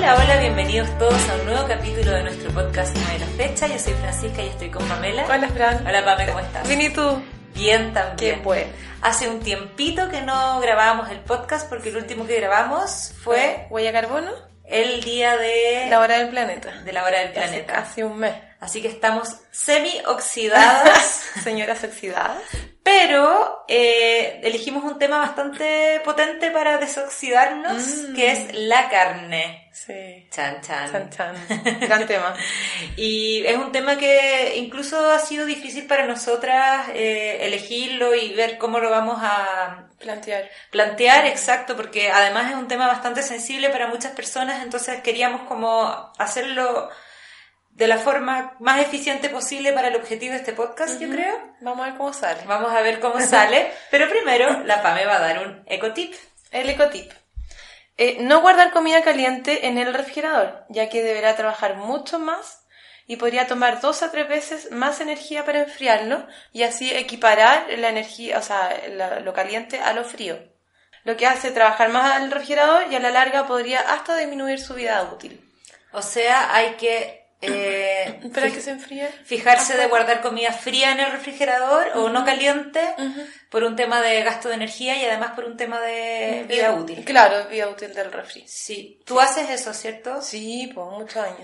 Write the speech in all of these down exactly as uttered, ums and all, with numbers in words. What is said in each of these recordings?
Hola, hola, bienvenidos todos a un nuevo capítulo de nuestro podcast No hay la fecha. Yo soy Francisca y estoy con Pamela. Hola, Fran. Hola, Pame, ¿cómo estás? Bien, ¿y tú? Bien, también. Qué bueno. Hace un tiempito que no grabábamos el podcast porque el último que grabamos fue... ¿Huella carbono? El día de... La hora del planeta. De la hora del planeta. Hace casi un mes. Así que estamos semi-oxidadas. Señoras oxidadas. Pero eh, elegimos un tema bastante potente para desoxidarnos, mm. que es la carne. Sí. Chan, chan. Chan, chan. Gran tema. Y es un tema que incluso ha sido difícil para nosotras eh, elegirlo y ver cómo lo vamos a... Plantear. Plantear, exacto, porque además es un tema bastante sensible para muchas personas, entonces queríamos como hacerlo de la forma más eficiente posible para el objetivo de este podcast, uh-huh. yo creo. Vamos a ver cómo sale. Vamos a ver cómo sale, pero primero la Pame va a dar un ecotip. El ecotip. Eh, no guardar comida caliente en el refrigerador, ya que deberá trabajar mucho más y podría tomar dos a tres veces más energía para enfriarlo y así equiparar la energía, o sea, la, lo caliente a lo frío. Lo que hace trabajar más al refrigerador y a la larga podría hasta disminuir su vida útil. O sea, hay que... Eh, ¿Para fij- que se enfríe? Fijarse de guardar comida fría en el refrigerador uh-huh. o no caliente uh-huh. por un tema de gasto de energía y además por un tema de vida eh, útil. Claro, vida útil del refri. Sí. ¿Tú sí. haces eso, cierto? Sí, por muchos años.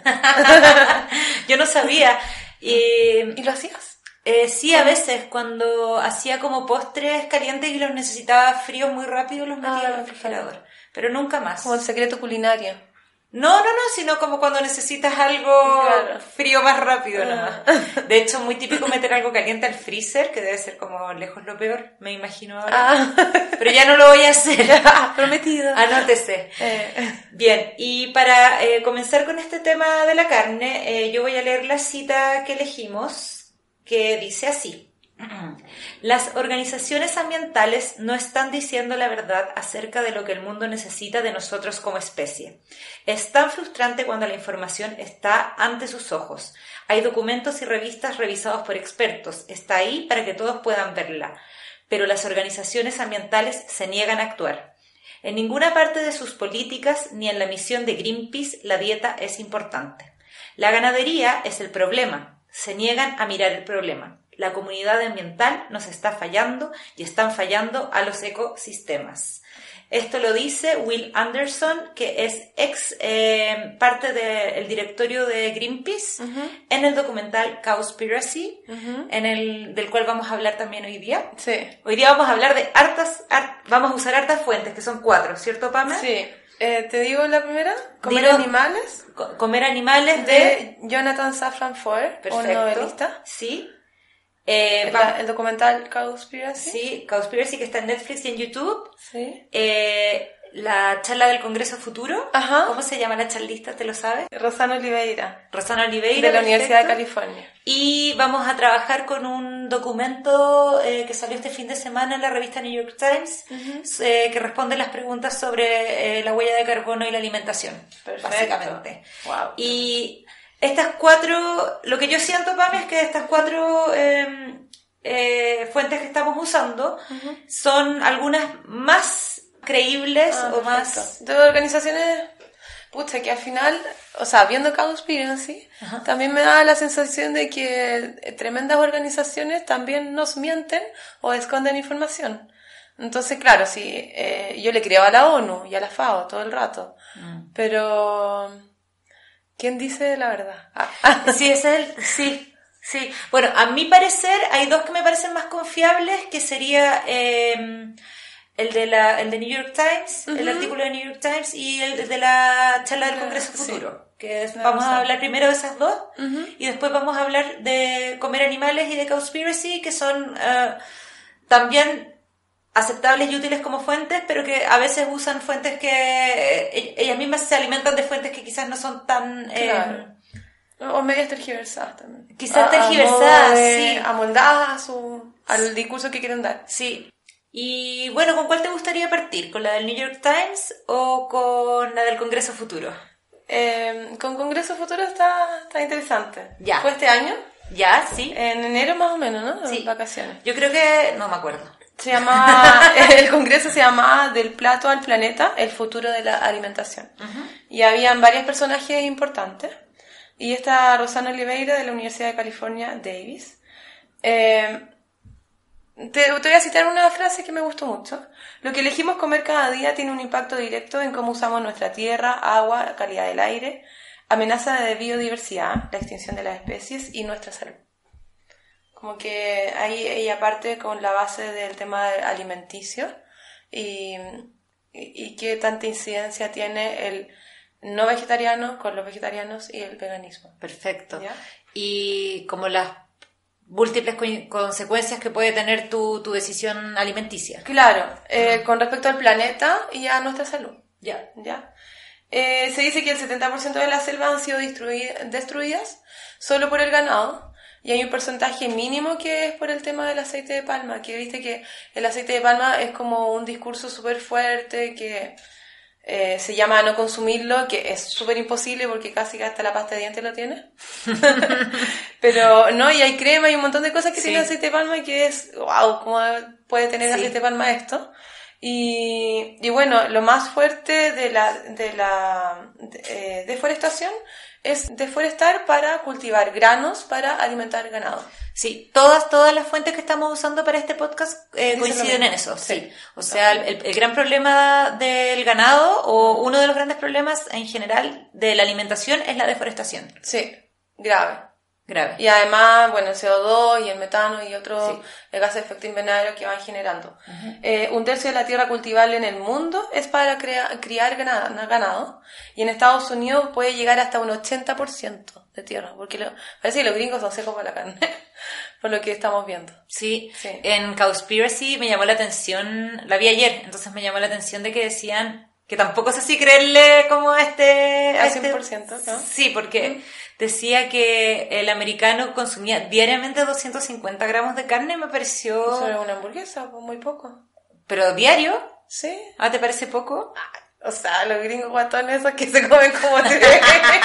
Yo no sabía. Eh, ¿Y lo hacías? Eh, sí, a veces cuando hacía como postres calientes y los necesitaba fríos muy rápido los metía ah, al refrigerador. Claro. Pero nunca más. Como el secreto culinario. No, no, no, sino como cuando necesitas algo claro. frío más rápido uh. nomás. De hecho, muy típico meter algo caliente al freezer, que debe ser como lejos lo peor, me imagino ahora. Ah. Pero ya no lo voy a hacer. Prometido. Anótese. Eh. Bien, y para eh, comenzar con este tema de la carne, eh, yo voy a leer la cita que elegimos, que dice así. Las organizaciones ambientales no están diciendo la verdad acerca de lo que el mundo necesita de nosotros como especie. Es tan frustrante cuando la información está ante sus ojos. Hay documentos y revistas revisados por expertos. Está ahí para que todos puedan verla. Pero las organizaciones ambientales se niegan a actuar. En ninguna parte de sus políticas ni en la misión de Greenpeace la dieta es importante. La ganadería es el problema. Se niegan a mirar el problema. La comunidad ambiental nos está fallando y están fallando a los ecosistemas. Esto lo dice Will Anderson, que es ex eh, parte del directorio de Greenpeace, uh-huh. en el documental Cowspiracy, uh-huh. en el del cual vamos a hablar también hoy día. Sí. Hoy día vamos a hablar de hartas, hart, vamos a usar hartas fuentes, que son cuatro, ¿cierto, Pame? Sí. Eh, ¿Te digo la primera? ¿Comer Digo, animales? Co- comer animales de... de Jonathan Safran Foer, Perfecto. un novelista. Sí. Eh, el, el documental Cowspiracy. Sí, Cowspiracy, que está en Netflix y en YouTube. Sí. Eh, la charla del Congreso Futuro. Ajá. ¿Cómo se llama la charlista? ¿Te lo sabes? Rosana Oliveira. Rosana Oliveira. De la perfecto. Universidad de California. Y vamos a trabajar con un documento eh, que salió este fin de semana en la revista New York Times, uh-huh. eh, que responde las preguntas sobre eh, la huella de carbono y la alimentación. Perfecto. Básicamente. Wow. Y estas cuatro, lo que yo siento, Pame, es que estas cuatro eh, eh, fuentes que estamos usando uh-huh. son algunas más creíbles ah, o perfecto. más... De organizaciones, pucha, que al final, o sea, viendo Cowspiracy, uh-huh. también me da la sensación de que tremendas organizaciones también nos mienten o esconden información. Entonces, claro, sí, eh, yo le creo a la ONU y a la FAO todo el rato, uh-huh. pero... ¿Quién dice la verdad? Ah. Sí, ese es el... Sí, sí. Bueno, a mi parecer hay dos que me parecen más confiables, que sería eh, el de la el de New York Times, uh-huh. el artículo de New York Times, y el de la charla del Congreso sí. Futuro. Que es, vamos a hablar primero de esas dos, uh-huh. y después vamos a hablar de comer animales y de Cowspiracy, que son uh, también... aceptables y útiles como fuentes, pero que a veces usan fuentes que eh, ellas mismas se alimentan de fuentes que quizás no son tan... Eh, claro. O medias tergiversadas también. Quizás tergiversadas, sí. Amoldadas a su, al discurso que quieren dar. Sí. Y bueno, ¿con cuál te gustaría partir? ¿Con la del New York Times o con la del Congreso Futuro? Eh, con Congreso Futuro está, está interesante. Ya. ¿Fue este año? Ya, sí. En enero más o menos, ¿no? Sí. Vacaciones. Yo creo que... no me acuerdo. Se llamaba, el congreso se llamaba Del plato al planeta, el futuro de la alimentación. Uh-huh. Y habían varios personajes importantes. Y esta Rosana Oliveira de la Universidad de California, Davis. Eh, te, te voy a citar una frase que me gustó mucho. Lo que elegimos comer cada día tiene un impacto directo en cómo usamos nuestra tierra, agua, calidad del aire, amenaza de biodiversidad, la extinción de las especies y nuestra salud. Como que ahí ella parte con la base del tema alimenticio y, y, y qué tanta incidencia tiene el no vegetariano con los vegetarianos y el veganismo. Perfecto. ¿Ya? Y como las múltiples co- consecuencias que puede tener tu, tu decisión alimenticia. Claro, eh, con respecto al planeta y a nuestra salud. Ya. ¿Ya? Eh, se dice que el setenta por ciento de las selvas han sido destruidas, destruidas solo por el ganado. Y hay un porcentaje mínimo que es por el tema del aceite de palma, que viste que el aceite de palma es como un discurso súper fuerte, que eh, se llama no consumirlo, que es súper imposible porque casi hasta la pasta de dientes lo tiene. Pero no, y hay crema y un montón de cosas que sí. tiene aceite de palma que es, wow, ¿cómo puede tener sí. aceite de palma esto? Y, y bueno, lo más fuerte de la, de la de, eh, deforestación es deforestar para cultivar granos para alimentar ganado. Sí, todas todas las fuentes que estamos usando para este podcast eh, coinciden en eso. Sí. sí. O sea, el, el gran problema del ganado, o uno de los grandes problemas en general de la alimentación, es la deforestación. Sí, grave. Grave. Y además, bueno, el C O dos y el metano y otros sí. gases de efecto invernadero que van generando. Uh-huh. Eh, un tercio de la tierra cultivable en el mundo es para crea- criar ganado, ganado. Y en Estados Unidos puede llegar hasta un ochenta por ciento de tierra. Porque lo, parece que los gringos son secos para la carne. Por lo que estamos viendo. Sí. sí. En Cowspiracy me llamó la atención, la vi ayer, entonces me llamó la atención de que decían que tampoco sé si creerle como a este... A cien por ciento, ¿no? Sí, porque... ¿Mm? Decía que el americano consumía diariamente doscientos cincuenta gramos de carne, me pareció... Eso era una hamburguesa, pues muy poco. ¿Pero diario? Sí. ¿Ah, te parece poco? O sea, los gringos guatones esos que se comen como tres.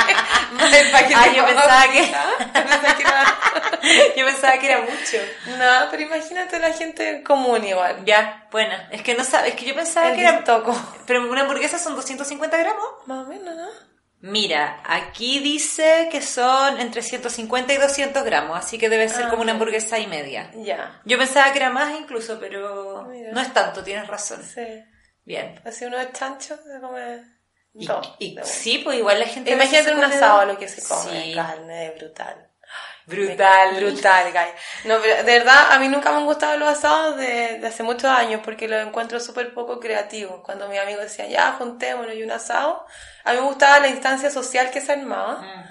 Ah, yo pensaba que... pensaba que era... yo pensaba que era mucho. No, pero imagínate la gente común igual. Ya, bueno. Es que no sabes, es que yo pensaba el que era... toco. Pero una hamburguesa son doscientos cincuenta gramos. Más o menos, ¿no? Mira, aquí dice que son entre ciento cincuenta y doscientos gramos, así que debe ser ah, como una hamburguesa y media. Ya. Yo pensaba que era más incluso, pero Mira. no es tanto, tienes razón. Sí. Bien. Así uno de chancho se come y, dos. Y, sí, pues igual la gente... Imagínate un asado lo que se come, sí. carne, brutal. Brutal. Brutal, guy. No, pero de verdad, a mí nunca me han gustado los asados de, de hace muchos años porque los encuentro súper poco creativos. Cuando mis amigos decían, ya, juntémonos y un asado, a mí me gustaba la instancia social que se armaba. Mm.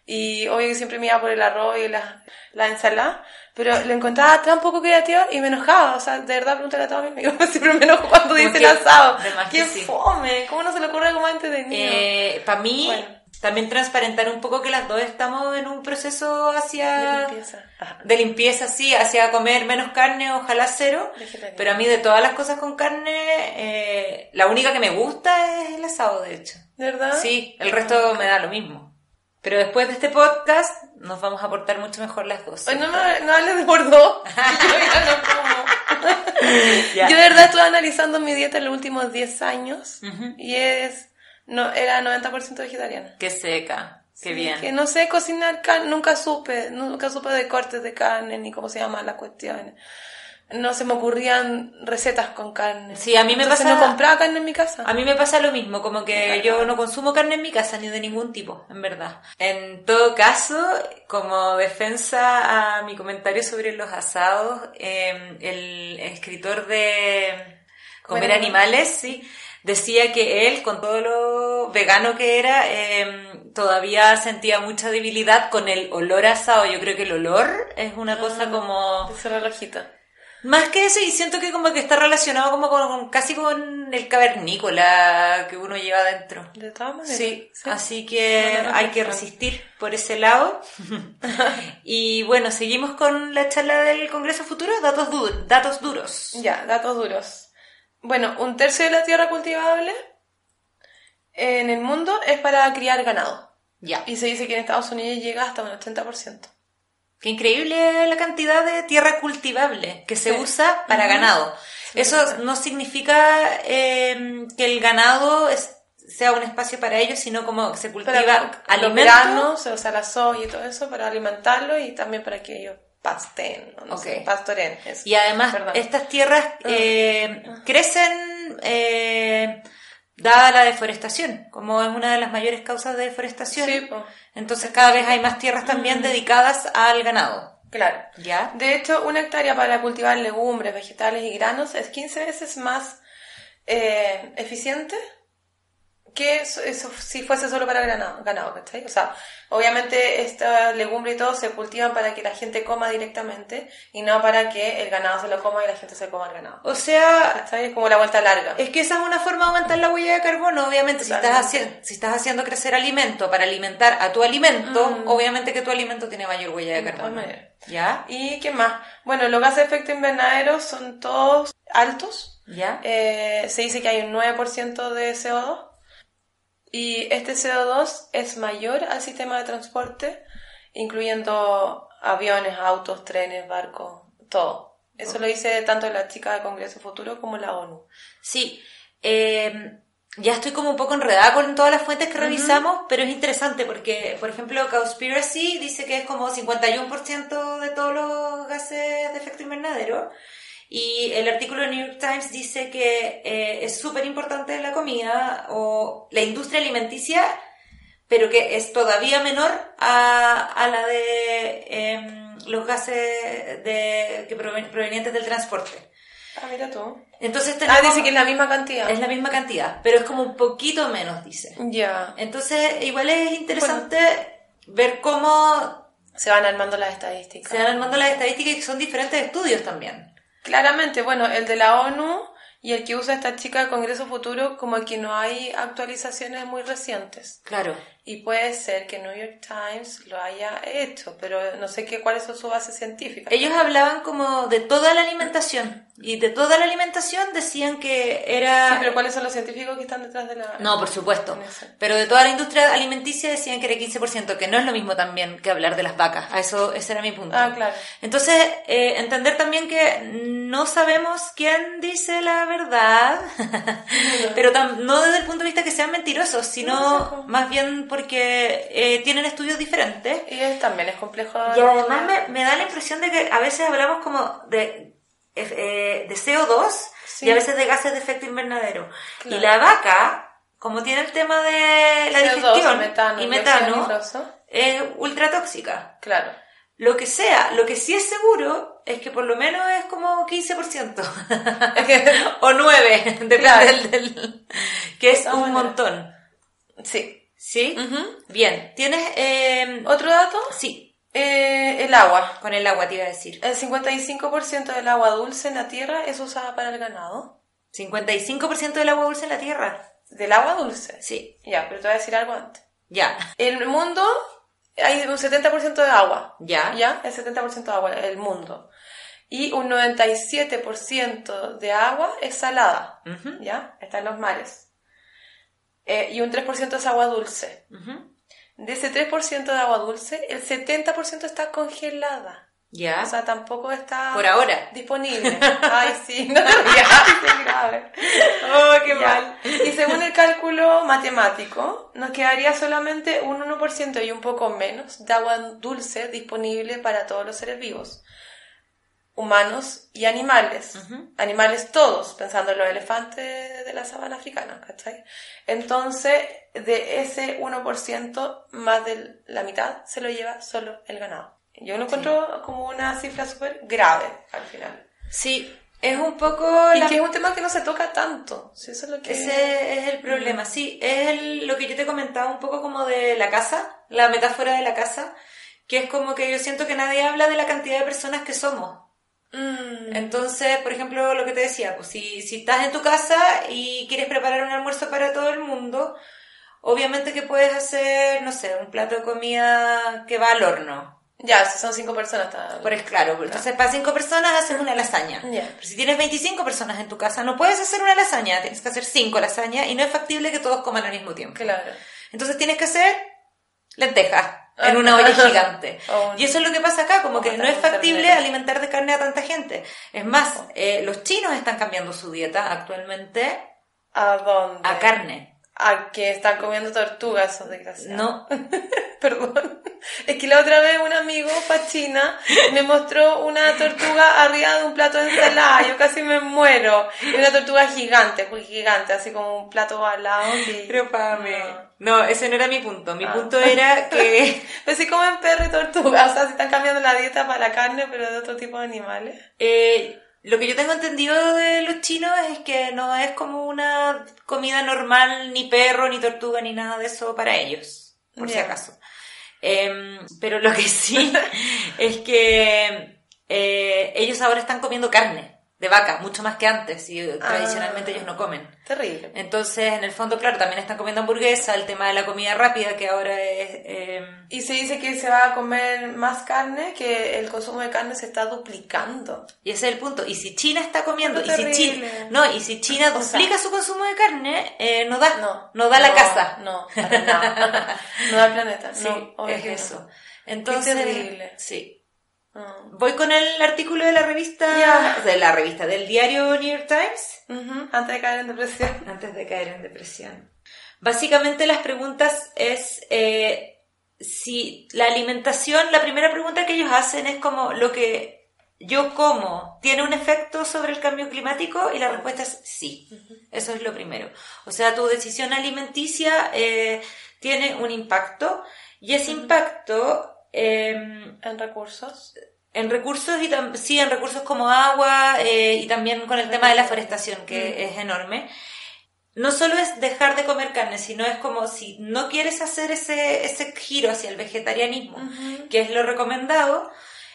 Y obvio que siempre me iba por el arroz y la, la ensalada, pero lo encontraba tan poco creativo y me enojaba. O sea, de verdad, pregúntale a todos mis amigos, siempre me enojo cuando dicen asado. ¡Qué sí. fome! ¿Cómo no se le ocurre como antes de niño? Eh, para mí... Bueno. También transparentar un poco que las dos estamos en un proceso hacia... De limpieza. De limpieza, sí, hacia comer menos carne, ojalá cero. Pero a mí de todas las cosas con carne, eh, la única que me gusta es el asado, de hecho. ¿De verdad? Sí, el resto me da lo mismo. Pero después de este podcast nos vamos a portar mucho mejor las dos. Hoy no, me, no hables de por dos. Yo ya no como. Yo de verdad estuve analizando mi dieta en los últimos diez años. Uh-huh. Y es... No, era noventa por ciento vegetariana. Qué seca, qué sí, bien. Que no sé cocinar carne, nunca supe, nunca supe de cortes de carne, ni cómo se llaman las cuestiones. No se me ocurrían recetas con carne. Sí, a mí me Entonces pasa... no compraba carne en mi casa. A mí me pasa lo mismo, como que yo no consumo carne en mi casa, ni de ningún tipo, en verdad. En todo caso, como defensa a mi comentario sobre los asados, eh, el escritor de Comer bueno, Animales, sí... Decía que él, con todo lo vegano que era, eh, todavía sentía mucha debilidad con el olor asado. Yo creo que el olor es una ah, cosa como... Esa relojita. Más que eso, y siento que como que está relacionado como con, casi con el cavernícola que uno lleva dentro. De todas maneras. Sí, sí. Así que no, no hay que resistir por ese lado. Y bueno, seguimos con la charla del Congreso Futuro. Datos, du- datos duros. Ya, datos duros. Bueno, un tercio de la tierra cultivable en el mundo es para criar ganado. Ya. Y se dice que en Estados Unidos llega hasta un ochenta por ciento. Qué increíble la cantidad de tierra cultivable que se sí. usa para uh-huh. ganado. Eso no significa eh, que el ganado es, sea un espacio para ellos, sino como que se cultiva alimentos. Granos, o sea, la soya y todo eso para alimentarlo y también para que ellos pasten, no, no okay. sé, pastoren. Eso. Y además Perdón. estas tierras eh, uh. crecen eh, dada la deforestación, como es una de las mayores causas de deforestación. Sí, pues. Entonces cada vez hay más tierras también uh-huh. dedicadas al ganado. Claro. ¿Ya? De hecho, una hectárea para cultivar legumbres, vegetales y granos es quince veces más eh, eficiente que eso, eso si fuese solo para ganado, ganado, ¿cachai? O sea, obviamente esta legumbre y todo se cultivan para que la gente coma directamente y no para que el ganado se lo coma y la gente se coma el ganado. O sea, ¿cachai? Es como la vuelta larga. Es que esa es una forma de aumentar la huella de carbono, obviamente. Si estás, haciendo, si estás haciendo crecer alimento para alimentar a tu alimento, mm. obviamente que tu alimento tiene mayor huella de carbono. ¿Ya? ¿Y qué más? Bueno, los gases de efecto invernadero son todos altos. ¿Ya? Eh, se dice que hay un nueve por ciento de C O dos. Y este C O dos es mayor al sistema de transporte, incluyendo aviones, autos, trenes, barcos, todo. Eso lo dice tanto la chica de Congreso Futuro como la ONU. Sí, eh, ya estoy como un poco enredada con todas las fuentes que uh-huh. revisamos, pero es interesante porque, por ejemplo, Cowspiracy dice que es como cincuenta y uno por ciento de todos los gases de efecto invernadero. Y el artículo de New York Times dice que eh, es súper importante la comida o la industria alimenticia, pero que es todavía menor a, a la de eh, los gases de, que proven, provenientes del transporte. Ah, mira tú. Entonces tenemos, ah, dice que es la misma cantidad. Es la misma cantidad, pero es como un poquito menos, dice. Ya. Yeah. Entonces, igual es interesante bueno, ver cómo se van armando las estadísticas. Se van armando las estadísticas y son diferentes estudios también. Claramente, bueno, el de la ONU y el que usa esta chica del Congreso Futuro, como que no hay actualizaciones muy recientes. Claro. Y puede ser que New York Times lo haya hecho, pero no sé qué, cuáles son sus bases científicas. Ellos hablaban como de toda la alimentación, y de toda la alimentación decían que era... Sí, pero ¿cuáles son los científicos que están detrás de la...? No, por supuesto. Pero de toda la industria alimenticia decían que era quince por ciento, que no es lo mismo también que hablar de las vacas. A eso, ese era mi punto. Ah, claro. Entonces, eh, entender también que no sabemos quién dice la verdad, pero tam- no desde el punto de vista que sean mentirosos, sino no, más bien porque eh, tienen estudios diferentes. Y es, también es complejo. Y además me, me da la impresión de que a veces hablamos como de, eh, de C O dos sí. y a veces de gases de efecto invernadero. Claro. Y la vaca, como tiene el tema de la C O dos, digestión metano, y metano, es ultra tóxica. Claro. Lo que sea, lo que sí es seguro es que por lo menos es como quince por ciento. O nueve, depende claro. del, del... que es un montón. Sí. ¿Sí? Uh-huh. Bien. ¿Tienes eh... otro dato? Sí. Eh, el agua. Con el agua te iba a decir. El cincuenta y cinco por ciento del agua dulce en la tierra es usada para el ganado. ¿cincuenta y cinco por ciento del agua dulce en la tierra? ¿Del agua dulce? Sí. Ya, pero te voy a decir algo antes. Ya. En el mundo hay un setenta por ciento de agua. Ya. Ya, el setenta por ciento de agua en el mundo. Y un noventa y siete por ciento de agua es salada. Uh-huh. Ya, está en los mares. Eh, y un tres por ciento es agua dulce. Uh-huh. De ese tres por ciento de agua dulce, el setenta por ciento está congelada. Ya. O sea, tampoco está... Por ahora. Disponible. Ay, sí. No, ya, es grave. Oh, qué ya. mal. Y según el cálculo matemático, nos quedaría solamente un uno por ciento y un poco menos de agua dulce disponible para todos los seres vivos. Humanos y animales. Uh-huh. Animales todos, pensando en los elefantes de la sabana africana, ¿cachai? Entonces, de ese uno por ciento, más de la mitad se lo lleva solo el ganado. Yo lo encuentro sí. como una cifra súper grave al final. Sí, es un poco... Y la... que es un tema que no se toca tanto. Sí, eso es lo que... Ese es el problema, mm. sí. Es el, lo que yo te comentaba un poco como de la casa, la metáfora de la casa, que es como que yo siento que nadie habla de la cantidad de personas que somos. Mm. Entonces, por ejemplo, lo que te decía, pues si, si estás en tu casa y quieres preparar un almuerzo para todo el mundo, obviamente que puedes hacer, no sé, un plato de comida que va al horno. Ya, si son cinco personas. Está... Por es claro, claro, entonces para cinco personas haces una lasaña. Yeah. Pero si tienes veinticinco personas en tu casa, no puedes hacer una lasaña, tienes que hacer cinco lasañas y no es factible que todos coman al mismo tiempo. Claro. Entonces tienes que hacer lentejas. en una olla gigante. Oh, y eso es lo que pasa acá, como oh, que no es factible ternero. alimentar de carne a tanta gente. Es más, oh. eh, los chinos están cambiando su dieta actualmente. ¿A dónde? A carne. ¿A que están comiendo tortugas, esos desgraciados? No. Perdón. Es que la otra vez un amigo fue a China y me mostró una tortuga arriba de un plato de ensalada. Yo casi me muero. Y una tortuga gigante, muy gigante, así como un plato al lado. Y... Pero pame. No. no, ese no era mi punto. Mi ah. punto era que... Pues si comen perro y tortuga, o sea, si están cambiando la dieta para la carne, pero de otro tipo de animales. Eh... Lo que yo tengo entendido de los chinos es que no es como una comida normal, ni perro, ni tortuga, ni nada de eso para ellos, por yeah. si acaso. Eh, pero lo que sí es que eh, ellos ahora están comiendo carne de vaca, mucho más que antes, y ah, tradicionalmente ellos no comen. Terrible. Entonces, en el fondo, claro, también están comiendo hamburguesa, el tema de la comida rápida, que ahora es... Eh... Y se dice que se va a comer más carne, que el consumo de carne se está duplicando. Y ese es el punto. Y si China está comiendo, y si China, no, y si China duplica o sea, su consumo de carne, eh, no da, no, no da no, la casa. No, para nada. No da el planeta. Sí, no, es eso. Entonces, qué terrible. Sí. Oh. Voy con el artículo de la revista, yeah. de la revista, del diario New York Times. Uh-huh. Antes de caer en depresión. Antes de caer en depresión. Básicamente las preguntas es eh, si la alimentación, la primera pregunta que ellos hacen es como lo que yo como, ¿tiene un efecto sobre el cambio climático? Y la respuesta es sí. Uh-huh. Eso es lo primero. O sea, tu decisión alimenticia eh, tiene un impacto y ese uh-huh. impacto... Eh, ¿En recursos? En recursos, y tam- sí, en recursos como agua eh, y también con el tema de la forestación, que mm. es enorme. No solo es dejar de comer carne, sino es como si no quieres hacer ese, ese giro hacia el vegetarianismo, uh-huh. que es lo recomendado,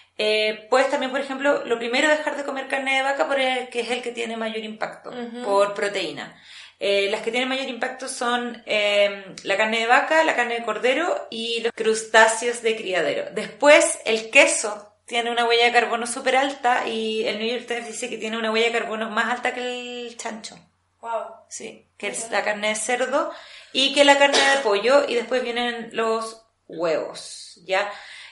eh, puedes también, por ejemplo, lo primero dejar de comer carne de vaca porque es el que tiene mayor impacto uh-huh. por proteína. Eh, las que tienen mayor impacto son eh, la carne de vaca, la carne de cordero y los crustáceos de criadero. Después, el queso tiene una huella de carbono súper alta y el New York Times dice que tiene una huella de carbono más alta que el chancho. Wow. Sí, que es la carne de cerdo y que la carne de pollo, y después vienen los huevos, ¿ya?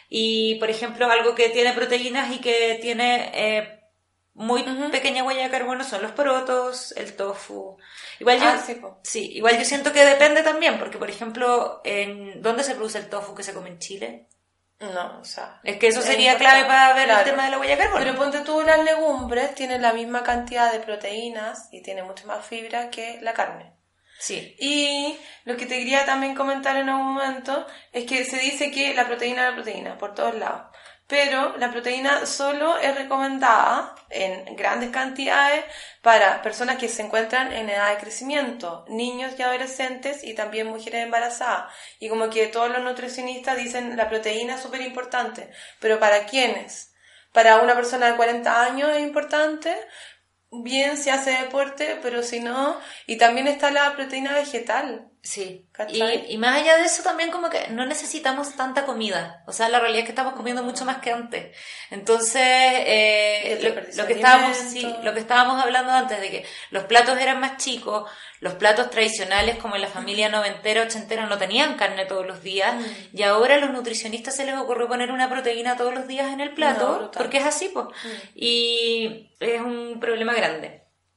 Y, por ejemplo, algo que tiene proteínas y que tiene... Eh, muy uh-huh. pequeña huella de carbono son los porotos, el tofu. Igual yo, ah, sí, sí, igual yo siento que depende también, porque por ejemplo, ¿en dónde se produce el tofu que se come en Chile? No, o sea... Es que eso sería clave para ver claro. el tema de la huella de carbono. Pero ponte tú, las legumbres tienen la misma cantidad de proteínas y tienen mucho más fibra que la carne. Sí. Y lo que te quería también comentar en algún momento es que se dice que la proteína es la proteína, por todos lados. Pero la proteína solo es recomendada en grandes cantidades para personas que se encuentran en edad de crecimiento, niños y adolescentes y también mujeres embarazadas. Y como que todos los nutricionistas dicen la proteína es súper importante. ¿Pero para quiénes? Para una persona de cuarenta años es importante, bien si hace deporte, pero si no... Y también está la proteína vegetal. Sí, y, y más allá de eso también como que no necesitamos tanta comida, o sea, la realidad es que estamos comiendo mucho más que antes, entonces eh, lo, lo que estábamos sí, lo que estábamos hablando antes de que los platos eran más chicos, los platos tradicionales como en la familia noventera, ochentera no tenían carne todos los días mm. y ahora a los nutricionistas se les ocurrió poner una proteína todos los días en el plato, no, porque es así, pues, mm. y es un problema grande.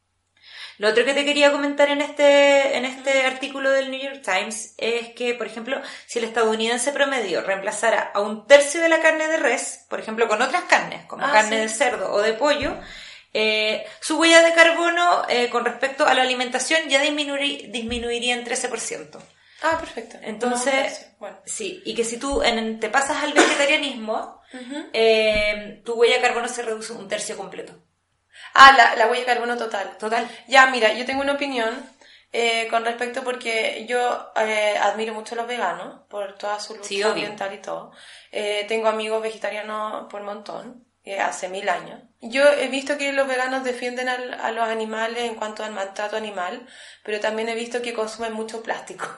Lo otro que te quería comentar en este, en este artículo del New York Times es que, por ejemplo, si el estadounidense promedio reemplazara a un tercio de la carne de res, por ejemplo, con otras carnes, como ah, carne sí. de cerdo o de pollo, eh, su huella de carbono eh, con respecto a la alimentación ya disminuiría, disminuiría en trece por ciento. Ah, perfecto. Entonces, no, bueno. sí, y que si tú en, te pasas al vegetarianismo, uh-huh. eh, tu huella de carbono se reduce un tercio completo. Ah, la, la huella de carbono total. Total. Ya, mira, yo tengo una opinión eh, con respecto porque yo eh, admiro mucho a los veganos por toda su lucha sí, ambiental y todo. Eh, tengo amigos vegetarianos por montón, eh, hace mil años. Yo he visto que los veganos defienden al, a los animales en cuanto al maltrato animal, pero también he visto que consumen mucho plástico.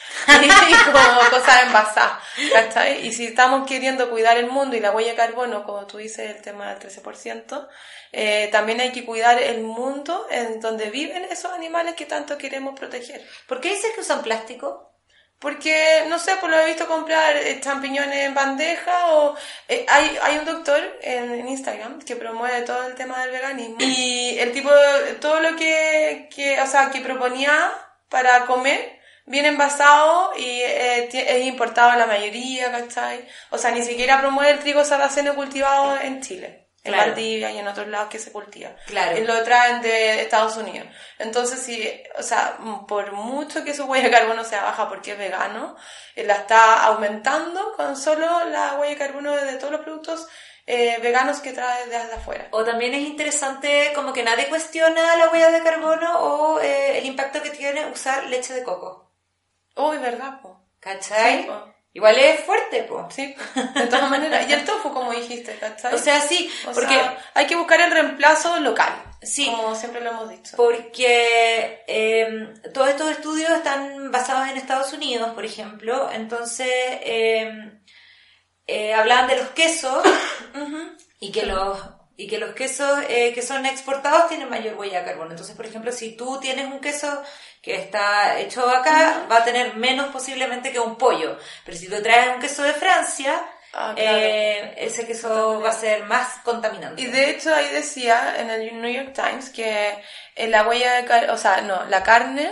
y como cosas envasadas, ¿cachai? Y si estamos queriendo cuidar el mundo y la huella de carbono, como tú dices, el tema del trece por ciento, eh, también hay que cuidar el mundo en donde viven esos animales que tanto queremos proteger. ¿Por qué dices que usan plástico? Porque, no sé, pues lo he visto comprar eh, champiñones en bandeja o... eh, hay, hay un doctor en, en Instagram que promueve todo el tema del veganismo y el tipo, todo lo que, que, o sea, que proponía para comer viene envasado y eh, ti- es importado la mayoría, ¿cachai? O sea, ni siquiera promueve el trigo sarraceno cultivado en Chile. En Claro. Valdivia y en otros lados que se cultiva. Claro. Y lo traen de Estados Unidos. Entonces, si, o sea, por mucho que su huella de carbono sea baja porque es vegano, eh, la está aumentando con solo la huella de carbono de todos los productos eh, veganos que trae desde afuera. O también es interesante como que nadie cuestiona la huella de carbono o eh, el impacto que tiene usar leche de coco. Uy, ¿verdad, po? ¿Cachai? Sí, po. Igual es fuerte, po. Sí, de todas maneras. Y el tofu, como dijiste, ¿cachai? O sea, sí, O porque... sea, hay que buscar el reemplazo local. Sí. Como siempre lo hemos dicho. Porque eh, todos estos estudios están basados en Estados Unidos, por ejemplo. Entonces, eh, eh, hablaban de los quesos Uh-huh. y que los... Y que los quesos eh, que son exportados tienen mayor huella de carbono. Entonces, por ejemplo, si tú tienes un queso que está hecho acá, Uh-huh. va a tener menos posiblemente que un pollo. Pero si tú traes un queso de Francia, Ah, claro. eh, ese queso va a ser más contaminante. Y de hecho ahí decía en el New York Times que en la huella de car- o sea, no, la carne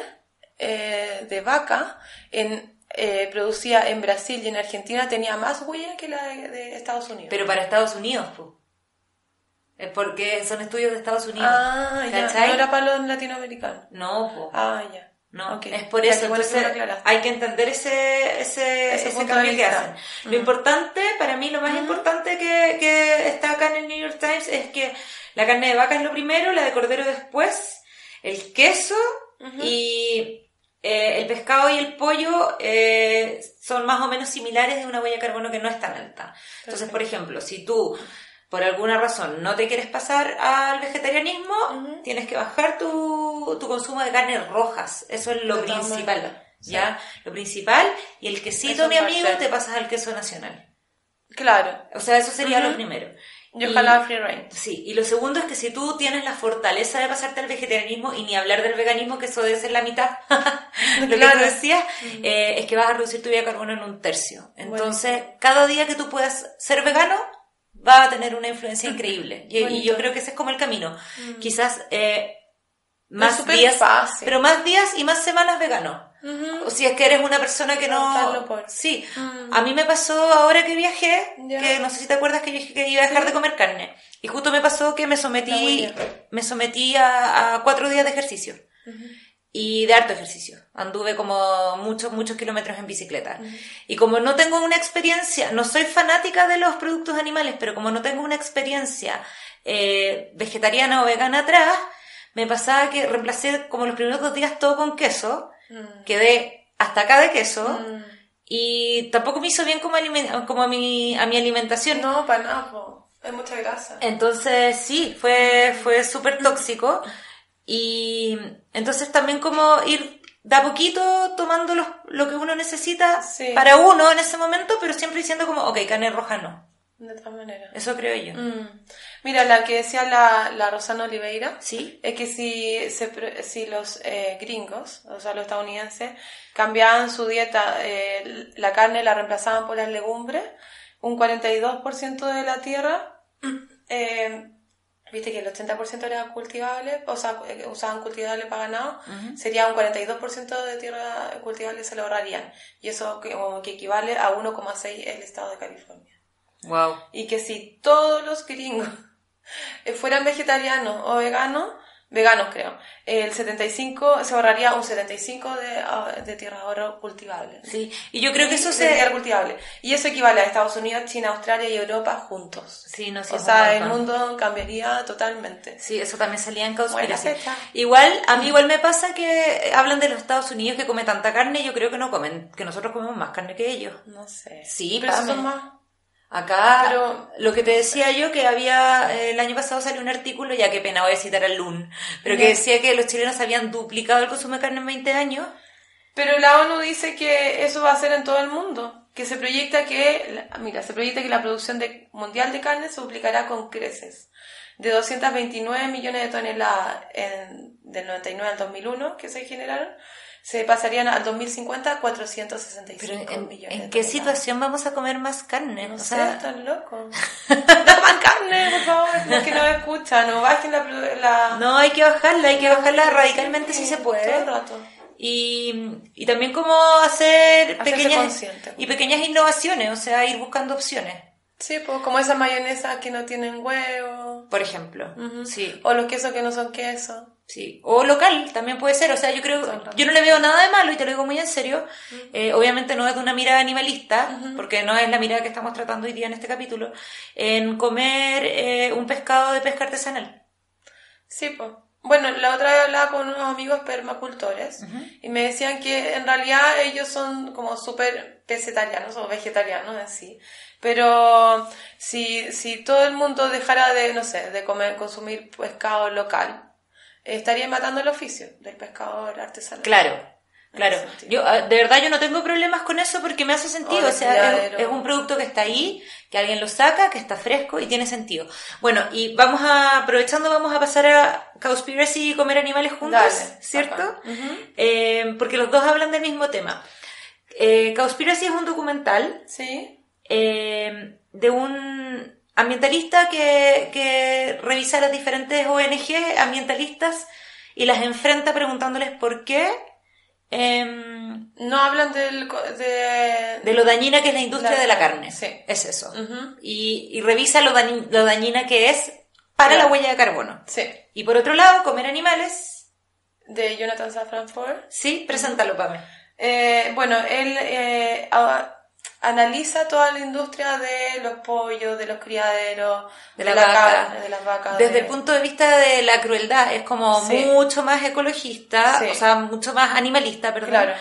eh, de vaca en, eh, producida en Brasil y en Argentina tenía más huella que la de, de Estados Unidos. Pero para Estados Unidos, pues. Es porque son estudios de Estados Unidos. Ah, ya, ¿cachai? no era para los latinoamericanos. No, pues. Ah, ya. No, Ok. es por Ya, eso. qué bueno que me Entonces, lo aclaraste. hay que entender ese, ese, Ese ese punto cambio de que vista. hacen. Lo Mm. importante, para mí, lo más Mm. importante que, que está acá en el New York Times es que la carne de vaca es lo primero, la de cordero después, el queso Ujú. y eh, el pescado y el pollo eh, son más o menos similares de una huella de carbono que no es tan alta. Entonces, por ejemplo, si tú por alguna razón no te quieres pasar al vegetarianismo, Ujú. tienes que bajar tu, tu consumo de carnes rojas. Eso es lo De todas principal. maneras, sí. ¿Ya? Lo principal. Y el quesito, Eso mi es amigo, parte. te pasas al queso nacional. Claro. O sea, eso sería Ujú. lo primero. Y Y- ojalá free range. Sí, y lo segundo es que si tú tienes la fortaleza de pasarte al vegetarianismo y ni hablar del veganismo, que eso debe ser la mitad, lo que Claro. tú decías, eh, es que vas a reducir tu huella de carbono en un tercio. Entonces, Buenísimo. cada día que tú puedas ser vegano, va a tener una influencia increíble. Y, y Bonito. yo creo que ese es como el camino. Quizás eh, más súper días, fácil. pero más días y más semanas vegano. Ujú. O si es que eres una persona que Optarlo no... por- Sí, Mm. a mí me pasó ahora que viajé, Ya. que no sé si te acuerdas que yo dije que iba a dejar Sí. de comer carne. Y justo me pasó que me La sometí, huella. me sometí a, a cuatro días de ejercicio. Y de harto ejercicio. Anduve como muchos, muchos kilómetros en bicicleta. Y como no tengo una experiencia, no soy fanática de los productos animales, pero como no tengo una experiencia eh, vegetariana o vegana atrás, me pasaba que reemplacé como los primeros dos días todo con queso, Mm. quedé hasta acá de queso, Mm. y tampoco me hizo bien como, aliment- como a, mi, a mi alimentación. No, para nada, po. Hay mucha grasa. Entonces sí, fue, fue súper tóxico. Y entonces también como ir de a poquito tomando los, lo que uno necesita Sí. para uno en ese momento, pero siempre diciendo como, ok, carne roja no. De todas maneras. Eso creo yo. Mm. Mira, la que decía la, la Rosana Oliveira, ¿Sí? es que si, se, pre- si los eh, gringos, o sea, los estadounidenses, cambiaban su dieta, eh, la carne la reemplazaban por las legumbres, un cuarenta y dos por ciento de la tierra, eh, viste que el ochenta por ciento era cultivable, o sea, eh, usaban cultivable para ganado, Ujú. sería un cuarenta y dos por ciento de tierra cultivable se lo ahorrarían. Y eso que, como que equivale a uno coma seis el estado de California. Wow. Y que si todos los gringos fueran vegetarianos o veganos, veganos creo, el setenta y cinco se ahorraría un setenta y cinco de, ah, de tierra ahora cultivable. Sí, y yo creo que eso de se... tierra cultivable. Y eso equivale a Estados Unidos, China, Australia y Europa juntos. Sí, no sé. O sea, el mundo cambiaría totalmente. Sí, eso también salía en Buena Cowspiracy. fecha. Igual, a mí igual me pasa que hablan de los Estados Unidos que come tanta carne, yo creo que no comen, que nosotros comemos más carne que ellos. No sé. Sí, pero esos Pame. son más. Acá, Pero- lo que te decía yo, que había, eh, el año pasado salió un artículo, ya qué pena voy a citar al L U N, pero que Ya. decía que los chilenos habían duplicado el consumo de carne en veinte años. Pero la ONU dice que eso va a ser en todo el mundo. Que se proyecta que, la- mira, se proyecta que la producción de, mundial de carne se duplicará con creces. De doscientos veintinueve millones de toneladas en, del noventa y nueve al dos mil uno que se generaron, se pasarían al dos mil cincuenta cuatrocientos sesenta y cinco Pero en, millones. ¿en qué situación vamos a comer más carne? No o sé, sea, están locos. No coman carne, por favor, los que no escuchan, no bajen la... la... no, hay que bajarla, hay que bajarla radicalmente si se puede. Todo el rato. Y, y también como hacer Hacerse pequeñas consciente. y pequeñas innovaciones, o sea, ir buscando opciones. Sí, pues como esas mayonesas que no tienen huevo. Por ejemplo, Uh-huh. sí. O los quesos que no son queso. Sí, o local también puede ser, o sea, yo creo, yo no le veo nada de malo y te lo digo muy en serio, uh-huh. eh, obviamente no es de una mirada animalista, uh-huh. porque no es la mirada que estamos tratando hoy día en este capítulo, en comer eh, un pescado de pesca artesanal. Sí, pues. Bueno, la otra vez hablaba con unos amigos permacultores uh-huh. y me decían que en realidad ellos son como súper vegetarianos o vegetarianos en sí, pero si, si todo el mundo dejara de, no sé, de comer, consumir pescado local, estaría matando el oficio del pescador artesanal. Claro, claro. Yo, de verdad yo no tengo problemas con eso porque me hace sentido. O, o sea, es, es un producto que está ahí, que alguien lo saca, que está fresco y tiene sentido. Bueno, y vamos a, aprovechando, vamos a pasar a Cowspiracy y comer animales juntos, Dale, ¿cierto? Uh-huh. Eh, porque los dos hablan del mismo tema. Eh, Cowspiracy es un documental ¿Sí? eh, de un ambientalista que, que revisa las diferentes O N G ambientalistas y las enfrenta preguntándoles por qué eh, no hablan del, de... de lo dañina que es la industria la, de la carne. Sí. Es eso. Uh-huh. Y, y revisa lo, dañi, lo dañina que es para claro. la huella de carbono. Sí. Y por otro lado, comer animales. De Jonathan Safran Foer. Sí, preséntalo, Pame. Eh, bueno, él eh, a, analiza toda la industria de los pollos, de los criaderos, de, de la, la vaca, carne, de las vacas. Desde de... el punto de vista de la crueldad, es como sí. mucho más ecologista, sí. o sea, mucho más animalista, perdón. Claro.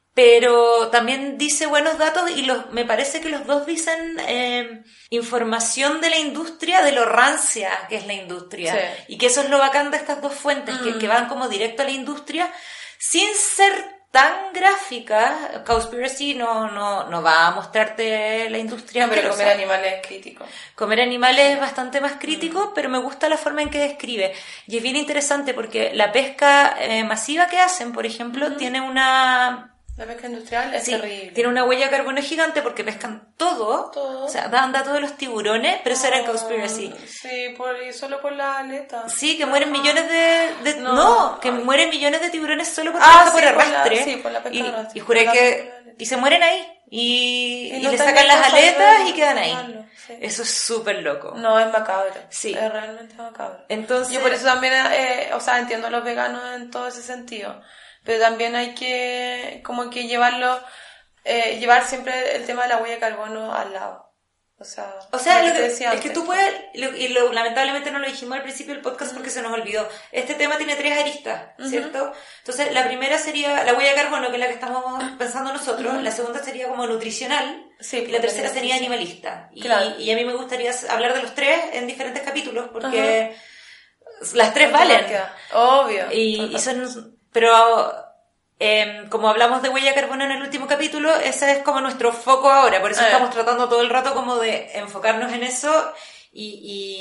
Pero también dice buenos datos y los, me parece que los dos dicen eh, información de la industria, de lo rancia que es la industria. Sí. Y que eso es lo bacán de estas dos fuentes, mm. que, que van como directo a la industria, sin ser tan gráfica. Cowspiracy no, no, no va a mostrarte la industria. No, pero comer animales es crítico. Comer animales sí. es bastante más crítico, mm. pero me gusta la forma en que describe. Y es bien interesante porque la pesca eh, masiva que hacen, por ejemplo, mm. tiene una... La pesca industrial es sí, terrible. Tiene una huella de carbono gigante porque pescan todo. Todo. O sea, dan datos de los tiburones, pero oh, eso era en Cowspiracy. Sí, por, y solo por la aleta. Sí, que mueren millones de... de no, no, que ay. mueren millones de tiburones solo por ah, pesca sí, por arrastre. Por la, sí, por la pesca y, arrastre. Y juré por que... Y se mueren ahí. Y, y, y no le sacan las aletas de... y quedan ahí. Sí. Eso es súper loco. No, es macabro. Sí. Es realmente macabro. Entonces... Yo por eso también, eh, o sea, entiendo a los veganos en todo ese sentido. Pero también hay que, como que llevarlo, eh, llevar siempre el tema de la huella de carbono al lado. O sea, o sea lo que que, te es que tú puedes, lo, y lo, lamentablemente no lo dijimos al principio del podcast porque uh-huh. se nos olvidó. Este tema tiene tres aristas, ¿cierto? Uh-huh. Entonces, la primera sería la huella de carbono, que es la que estamos pensando nosotros. Uh-huh. La segunda sería como nutricional. Sí, y la tercera sería animalista. Claro. Y, y a mí me gustaría hablar de los tres en diferentes capítulos porque uh-huh. las tres valen. Obvio. Y, y son... Pero eh, como hablamos de huella de carbono en el último capítulo, ese es como nuestro foco ahora, por eso eh. estamos tratando todo el rato como de enfocarnos en eso y,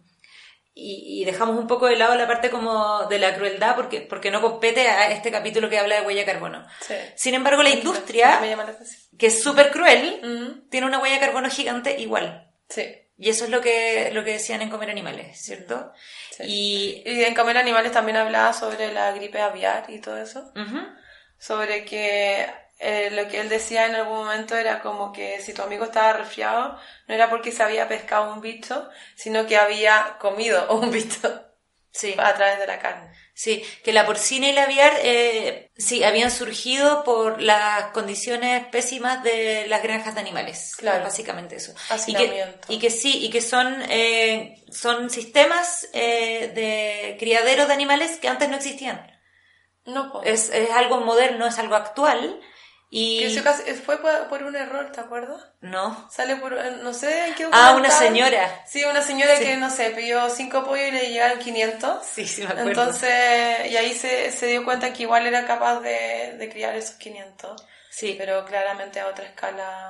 y, y, y dejamos un poco de lado la parte como de la crueldad porque, porque no compete a este capítulo que habla de huella de carbono. Sí. Sin embargo, la industria, que es súper cruel, uh-huh. tiene una huella de carbono gigante igual. Sí. Y eso es lo que, lo que decían en Comer Animales, ¿cierto? Sí. Y, y en Comer Animales también hablaba sobre la gripe aviar y todo eso. Uh-huh. Sobre que eh, lo que él decía en algún momento era como que si tu amigo estaba resfriado, no era porque se había pescado un bicho, sino que había comido un bicho sí. a través de la carne. Sí, que la porcina y la aviar eh, sí, habían surgido por las condiciones pésimas de las granjas de animales. Claro. Básicamente eso. Y que, y que sí, y que son, eh, son sistemas eh, de criadero de animales que antes no existían. No, pues. Es, es algo moderno, es algo actual. Y... Que casi, fue por, por un error, ¿te acuerdas? No. Sale por, no sé en qué Ah, una señora. Sí, una señora sí. que, no sé, pidió cinco pollos y le llegaron quinientos. Sí, sí me acuerdo. Entonces, y ahí se, se dio cuenta que igual era capaz de, de criar esos quinientos. Sí. Pero claramente a otra escala.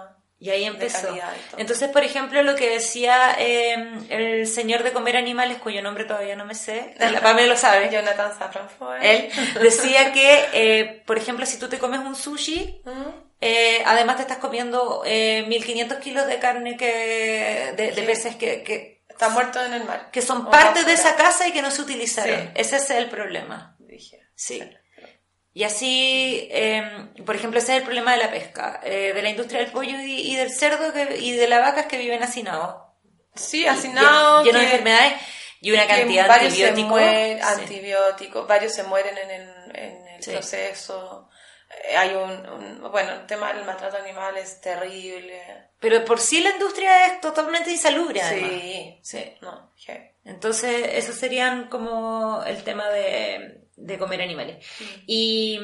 Y ahí empezó. De calidad y todo. Entonces, por ejemplo, lo que decía eh, el señor de comer animales, cuyo nombre todavía no me sé, la Pame lo sabe. Jonathan Safran Foer. Él decía que, eh, por ejemplo, si tú te comes un sushi, ¿Mm? eh, además te estás comiendo eh, mil quinientos kilos de carne que de, de Sí. peces que, que Está muerto en el mar. que son O parte afuera. de esa casa y que no se utilizaron. Sí. Ese es el problema. Dije. Sí. Y así, eh, por ejemplo, ese es el problema de la pesca, eh, de la industria del pollo y, y del cerdo que, y de las vacas que viven hacinados. Sí, hacinado. Lleno de que- enfermedades y una que cantidad de varios se antibióticos. mueren- Sí. antibióticos, varios se mueren en el, en el Sí. proceso. Eh, Hay un, un- bueno, el tema del maltrato animal es terrible. Pero por sí la industria es totalmente insalubre, además. Sí, Sí. no, heavy. Entonces, esos serían como el tema de, de comer animales. Y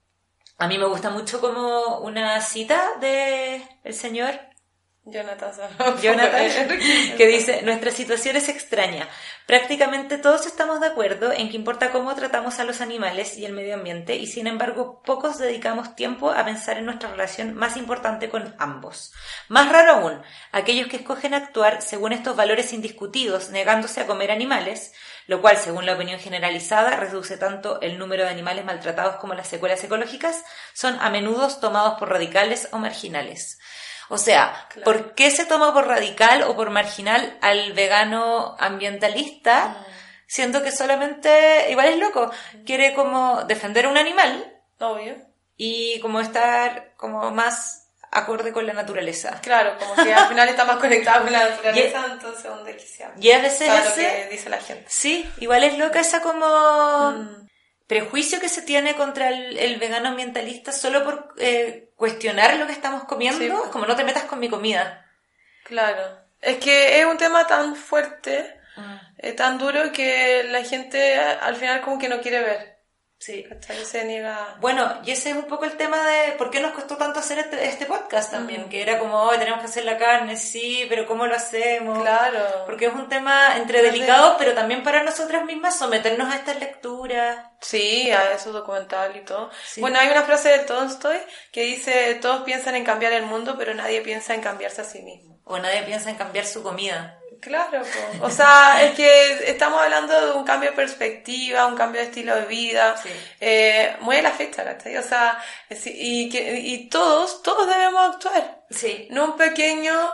a mí me gusta mucho como una cita de el señor Jonathan Safran Jonathan, Foer. que dice, nuestra situación es extraña. Prácticamente todos estamos de acuerdo en que importa cómo tratamos a los animales y el medio ambiente, y sin embargo pocos dedicamos tiempo a pensar en nuestra relación más importante con ambos. Más raro aún, aquellos que escogen actuar según estos valores indiscutidos, negándose a comer animales, lo cual, según la opinión generalizada, reduce tanto el número de animales maltratados como las secuelas ecológicas, son a menudo tomados por radicales o marginales. O sea, Claro. ¿por qué se toma por radical o por marginal al vegano ambientalista? Mm. Siendo que solamente, igual es loco, quiere como defender a un animal Obvio. y como estar como más acorde con la naturaleza. Claro, como que al final está más conectado con la naturaleza, entonces un desquiciado. Y a veces ¿Sabes lo ese, que dice la gente? sí, igual es loca esa como Mm. prejuicio que se tiene contra el, el vegano ambientalista solo por eh, cuestionar lo que estamos comiendo. Sí. Es como no te metas con mi comida. Claro. Es que es un tema tan fuerte, eh, tan duro, que la gente a- al final como que no quiere ver. Sí. ¿Cachai? Se niega. Bueno, y ese es un poco el tema de por qué nos costó tanto hacer este, este podcast también, Ujú. que era como, hoy tenemos que hacer la carne, sí, pero ¿cómo lo hacemos? Claro. Porque es un tema entre Pero delicado, pero también para nosotras mismas someternos a estas lecturas. Sí, a esos documentales y todo. Sí. Bueno, hay una frase de Tolstoy que dice, todos piensan en cambiar el mundo, pero nadie piensa en cambiarse a sí mismo. O nadie piensa en cambiar su comida. Claro, po. O sea, es que estamos hablando de un cambio de perspectiva, un cambio de estilo de vida, Sí. eh, muy a la fecha, ¿cachai? O sea, es- y, que, y todos, todos debemos actuar, Sí. no un pequeño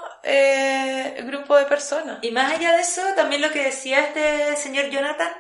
eh, grupo de personas. Y más allá de eso, también lo que decía este señor Jonathan,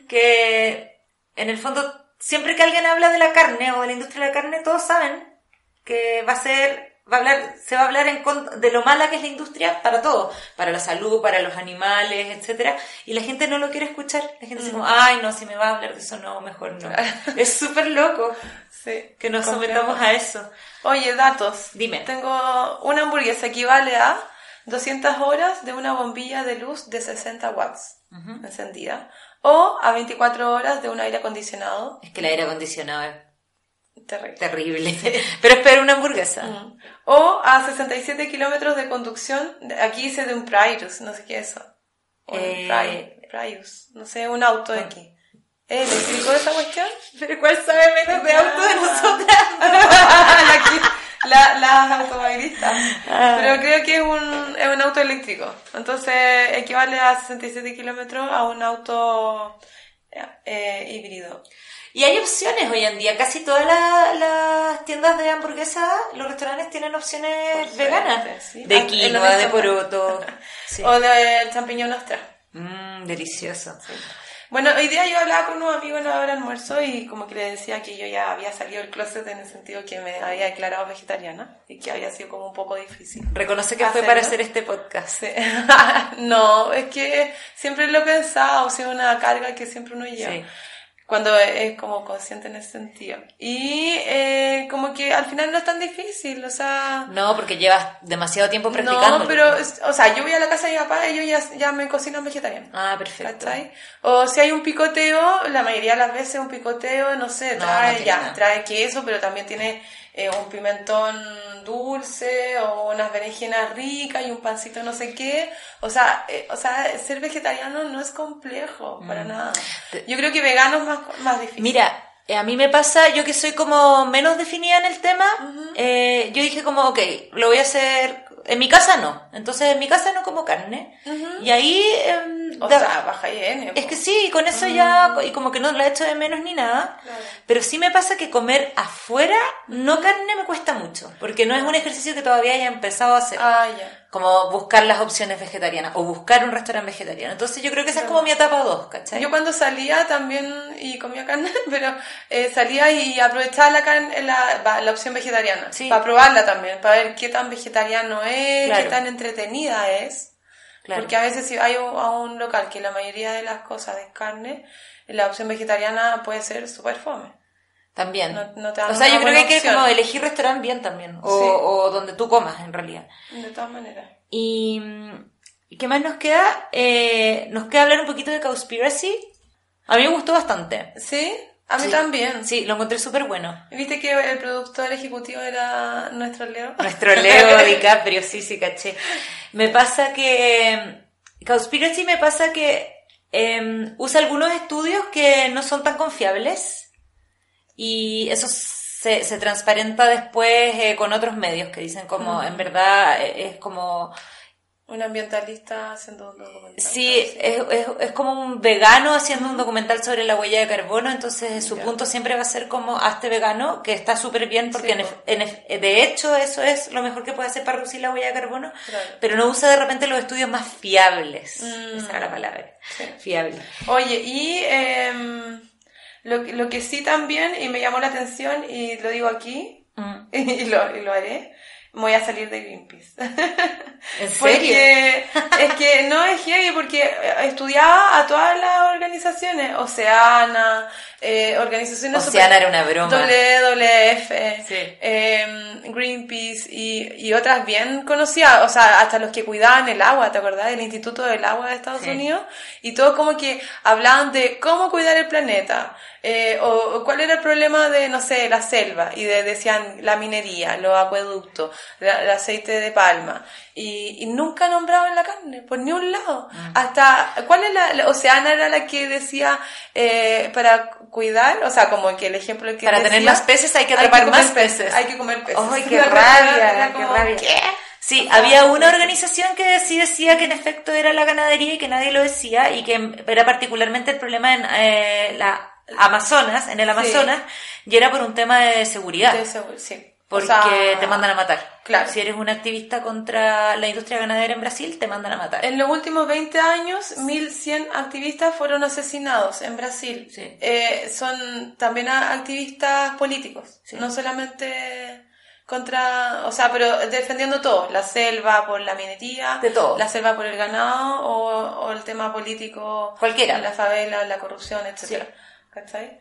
que en el fondo, siempre que alguien habla de la carne o de la industria de la carne, todos saben que va a ser, va a hablar, se va a hablar en contra de lo mala que es la industria para todo, para la salud, para los animales, etcétera, y la gente no lo quiere escuchar. La gente dice como, ay, no, si me va a hablar de eso, no, mejor no. Es súper loco Sí, que nos confiamos. sometamos a eso. Oye, datos. Dime. Tengo una hamburguesa equivale a doscientas horas de una bombilla de luz de sesenta watts Ujú. encendida, o a veinticuatro horas de un aire acondicionado. Es que el aire acondicionado es Terrible. terrible. Pero espera una hamburguesa. Mm. O a sesenta y siete kilómetros de conducción, de- aquí dice de un Prius, no sé qué es eso. Un Eh, Pri- Prius, no sé, un auto de aquí. ¿Es eléctrico esa cuestión? Pero ¿cuál sabe menos de auto de nosotras? la, la, las automovilistas. Ah. Pero creo que es un, es un auto eléctrico. Entonces equivale a sesenta y siete kilómetros a un auto eh, híbrido. Y hay opciones hoy en día. Casi todas la- las tiendas de hamburguesas, los restaurantes tienen opciones Por veganas. suerte, sí. De Ah, en lo quinoa, de mismo. poroto. Sí. O del champiñón astral. Mmm, delicioso. Bueno, hoy día yo hablaba con unos amigos en la hora de almuerzo y como que le decía que yo ya había salido del closet en el sentido que me había declarado vegetariana y que había sido como un poco difícil. Reconoce que fue Hacerlo. para hacer este podcast. Sí. No, es que siempre lo he pensado, o sea, una carga que siempre uno lleva. Sí. Cuando es como consciente en ese sentido. Y eh, como que al final no es tan difícil, o sea... No, porque llevas demasiado tiempo practicando. No, pero, es- o sea, yo voy a la casa de mi papá y ellos ya, ya me cocinan vegetariano. Ah, perfecto. ¿Cachai? O si hay un picoteo, la mayoría de las veces un picoteo, no sé, No, trae, no tiene ya, nada. trae queso, pero también tiene eh, un pimentón dulce o unas berenjenas ricas y un pancito no sé qué. O sea, eh, o sea, ser vegetariano no es complejo, para nada. Yo creo que vegano es más, más difícil. Mira, eh, a mí me pasa, yo que soy como menos definida en el tema, eh, yo dije como, ok, lo voy a hacer en mi casa no. Entonces en mi casa no como carne. Uh-huh. Y ahí... Eh, o da, sea, baja I N. Es que sí, con eso uh-huh. ya... Y como que no la echo de menos ni nada. Claro. Pero sí me pasa que comer afuera, no carne, me cuesta mucho. Porque no es un ejercicio que todavía haya empezado a hacer. Ah, ya. Como buscar las opciones vegetarianas o buscar un restaurante vegetariano. Entonces yo creo que esa es como mi etapa dos, ¿cachai? Yo cuando salía también y comía carne, pero eh, salía y aprovechaba la, carne, la, la opción vegetariana. Sí. Para probarla también, para ver qué tan vegetariano es, claro. qué tan entretenida es. Claro. Porque a veces si hay un, a un local que la mayoría de las cosas es carne, la opción vegetariana puede ser súper fome. También. No, no te o sea, yo creo que hay que como elegir restaurante bien también. O, sí. o donde tú comas, en realidad. De todas maneras. Y ¿qué más nos queda? Eh, nos queda hablar un poquito de Cowspiracy. A mí me gustó bastante. ¿Sí? A mí sí. también. Sí, lo encontré súper bueno. ¿Viste que el productor ejecutivo era nuestro Leo? Nuestro Leo DiCaprio, sí, sí, caché. Me pasa que... Cowspiracy me pasa que eh, usa algunos estudios que no son tan confiables. Y eso se, se transparenta después eh, con otros medios que dicen como, mm. en verdad, es como... Un ambientalista haciendo un documental. Sí, es, es, es como un vegano haciendo un documental sobre la huella de carbono, entonces su yeah. punto siempre va a ser como, hazte vegano, que está súper bien, porque sí, en, en, de hecho eso es lo mejor que puede hacer para reducir la huella de carbono, claro. pero no usa de repente los estudios más fiables, mm. esa era la palabra, sí. fiable. Oye, y... Eh... Lo, lo que sí también, y me llamó la atención, y lo digo aquí, mm. y, lo, y lo haré, voy a salir de Greenpeace. ¿En serio? Porque es que no es heavy, porque estudiaba a todas las organizaciones, Oceana, eh, organizaciones... Oceana era una broma. W W F, sí. eh, Greenpeace y, y otras bien conocidas, o sea, hasta los que cuidaban el agua, ¿te acordás? El Instituto del Agua de Estados sí. Unidos, y todo como que hablaban de cómo cuidar el planeta, eh, o, o cuál era el problema de, no sé, la selva, y de, decían la minería, los acueductos, la, el aceite de palma, y, y nunca nombraban la carne, por ni un lado. Mm. Hasta, ¿cuál es la, la Oceana era la que decía, eh, para cuidar, o sea, como que el ejemplo que para decía, tener más peces hay que atrapar hay que más peces, peces. Hay que comer peces. ¡Ay, qué rabia! Como, ¡Qué rabia! ¿qué? Sí, había una organización que sí decía que en efecto era la ganadería y que nadie lo decía y que era particularmente el problema en eh, la Amazonas, en el Amazonas, sí. y era por un tema de seguridad. De seguro, sí. Porque o sea, te mandan a matar. Claro. Si eres un activista contra la industria ganadera en Brasil, te mandan a matar. En los últimos veinte años, mil cien activistas fueron asesinados en Brasil. Sí. Eh, son también activistas políticos, sí. no solamente contra, o sea, pero defendiendo todo, la selva por la minería, de todo. La selva por el ganado o, o el tema político, cualquiera, la favela, la corrupción, etcétera. Sí. ¿Cachai?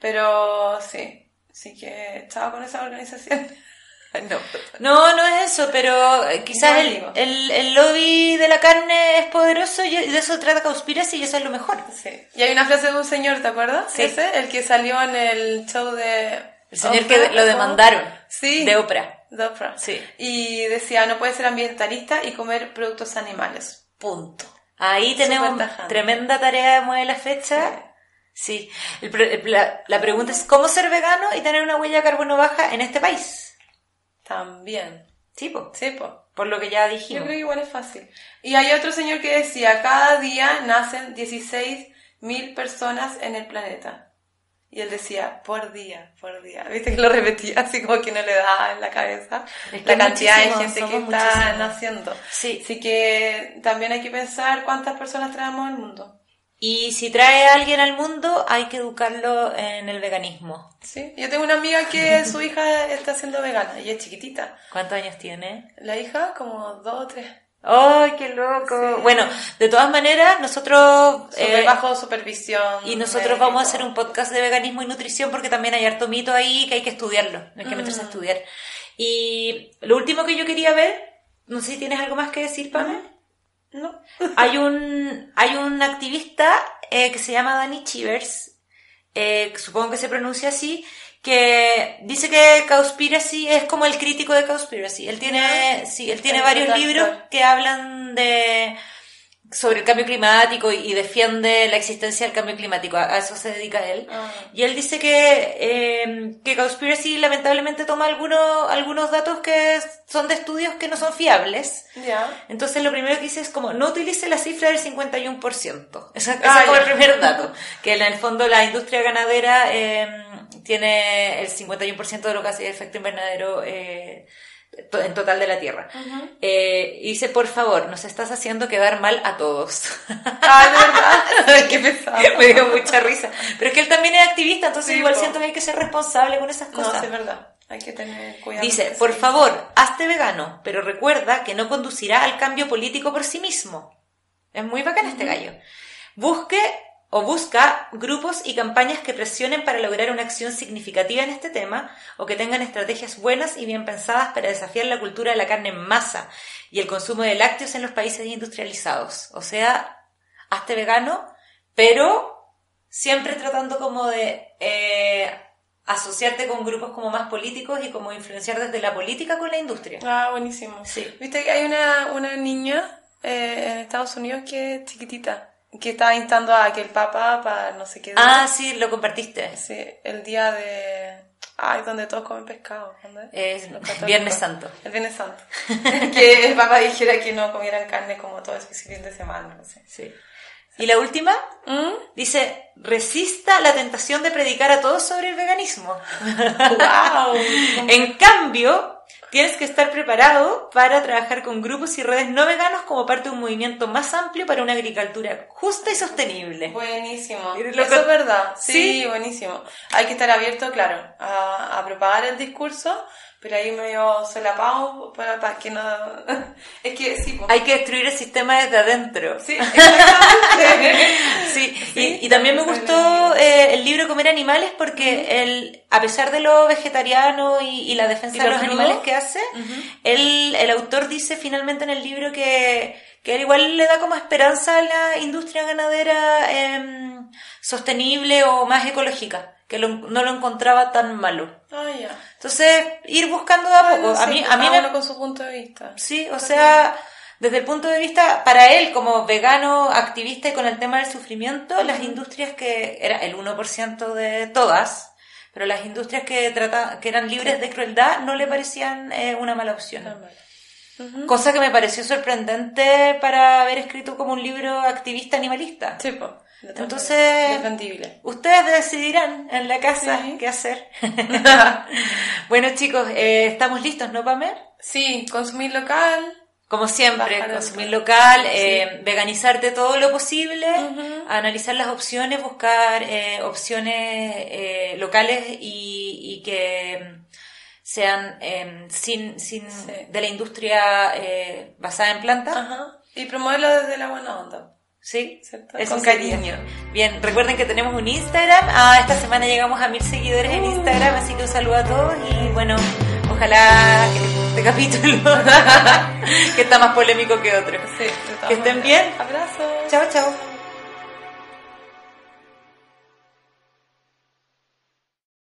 Pero sí. Así que estaba con esa organización. No, no, no es eso, pero quizás el, el, el lobby de la carne es poderoso y de eso trata Cowspiracy y eso es lo mejor. Sí. Y hay una frase de un señor, ¿te acuerdas? Sí. Ese, el que salió en el show de... El señor Oprah, que lo demandaron. Sí. De Oprah. De Oprah. Sí. Y decía, no puede ser ambientalista y comer productos animales. Punto. Ahí tenemos tremenda tarea de mover la fecha. Sí. Sí, el, el, la, la pregunta es ¿cómo ser vegano y tener una huella de carbono baja en este país? También. Sí, po. Sí, po. Por lo que ya dijimos. Yo creo que igual es fácil. Y hay otro señor que decía, cada día nacen dieciséis mil personas en el planeta. Y él decía, por día, por día. ¿Viste que lo repetía así como que no le daba en la cabeza? Es que la cantidad de gente que está muchísimo. naciendo. Sí. Así que también hay que pensar cuántas personas traemos al mundo. Y si trae a alguien al mundo, hay que educarlo en el veganismo. Sí, yo tengo una amiga que su hija está siendo vegana y es chiquitita. ¿Cuántos años tiene? La hija, como dos o tres. ¡Ay, qué loco! Sí. Bueno, de todas maneras, nosotros... Super eh, bajo supervisión. Y nosotros vamos a hacer un podcast de veganismo y nutrición porque también hay harto mito ahí que hay que estudiarlo, hay que meterse mm. a estudiar. Y lo último que yo quería ver, no sé si tienes algo más que decir, Pame. Mm. No. Hay un, hay un activista eh, que se llama Danny Chivers, eh, supongo que se pronuncia así, que dice que Cowspiracy es como el crítico de Cowspiracy. Él tiene, sí, él tiene varios libros que hablan de, sobre el cambio climático y, y defiende la existencia del cambio climático, a, a eso se dedica él. Ah. Y él dice que, eh, que Cowspiracy lamentablemente toma algunos, algunos datos que son de estudios que no son fiables. Ya. Entonces lo primero que dice es como, no utilice la cifra del cincuenta y uno por ciento. Ese, ese Ah, es como ya. el primer dato. Que en el fondo la industria ganadera eh, tiene el cincuenta y uno por ciento de lo que hace el efecto invernadero eh, en total de la Tierra. Uh-huh. Eh, y dice, por favor, nos estás haciendo quedar mal a todos. Ah, de verdad. Qué pesado. Me dio mucha risa. Pero es que él también es activista, entonces Sí, igual po. siento que hay que ser responsable con esas No, cosas. sí, es verdad. Hay que tener cuidado. Dice, con por eso. favor, hazte vegano, pero recuerda que no conducirá al cambio político por sí mismo. Es muy bacán este gallo. Busque o busca grupos y campañas que presionen para lograr una acción significativa en este tema o que tengan estrategias buenas y bien pensadas para desafiar la cultura de la carne en masa y el consumo de lácteos en los países industrializados. O sea, hazte vegano, pero siempre tratando como de eh, asociarte con grupos como más políticos y como influenciar desde la política con la industria. Ah, buenísimo. Sí. Viste que hay una, una niña eh, en Estados Unidos que es chiquitita, que está instando a que el Papa, para no sé qué día, Ah, sí, lo compartiste. sí, el día de... Ay, donde todos comen pescado. ¿Dónde? Es Los católicos. Viernes Santo. El Viernes Santo. Que el Papa dijera que no comieran carne como todo ese fin de semana, no sé. Sí. Y la última, ¿Mm? dice, resista la tentación de predicar a todos sobre el veganismo. ¡Wow! En cambio, tienes que estar preparado para trabajar con grupos y redes no veganos como parte de un movimiento más amplio para una agricultura justa y sostenible. Buenísimo. Lo Eso con- es verdad. Sí, ¿Sí? buenísimo. Hay que estar abierto, claro, a, a propagar el discurso, pero ahí medio solapado para, para que no... Es que sí, pues. Hay que destruir el sistema desde adentro. Sí, exactamente. Sí, Sí, y, y también me gustó eh, el libro Comer Animales porque él, a pesar de lo vegetariano y, y la defensa ¿Y de lo los crudo? animales que hace, él, el autor dice finalmente en el libro que, que él igual le da como esperanza a la industria ganadera eh, sostenible o más ecológica, que lo- no lo encontraba tan malo. Ah, ya. Entonces, ir buscando de a poco. Bueno, A sí, mí, pues, a mí cada me, uno con su punto de vista. Sí, o sea, desde el punto de vista, para él como vegano, activista y con el tema del sufrimiento, las industrias que, era el uno por ciento de todas, pero las industrias que trata, que eran libres de crueldad no le parecían eh, una mala opción. Ujú. Cosa que me pareció sorprendente para haber escrito como un libro activista animalista. Sí, pues. Entonces- Defendible. Ustedes decidirán en la casa Sí. qué hacer. Bueno chicos, eh, estamos listos, ¿no, Pamer? Sí, consumir local. Como siempre, Bajar el- consumir local, Sí. eh, veganizarte todo lo posible, Ujú. analizar las opciones, buscar eh, opciones eh, locales y, y que mm, sean eh, sin, sin Sí. de la industria eh, basada en plantas, Ajá. Y promoverlo desde la buena onda. ¿sí? ¿Cierto? Es Con un cariño. Bien, recuerden que tenemos un Instagram. Ah, esta semana llegamos a mil seguidores en Instagram, así que un saludo a todos y bueno, ojalá que les guste este capítulo, que está más polémico que otro. Sí, de todas Que estén maneras. bien. Abrazos. Chao, chao.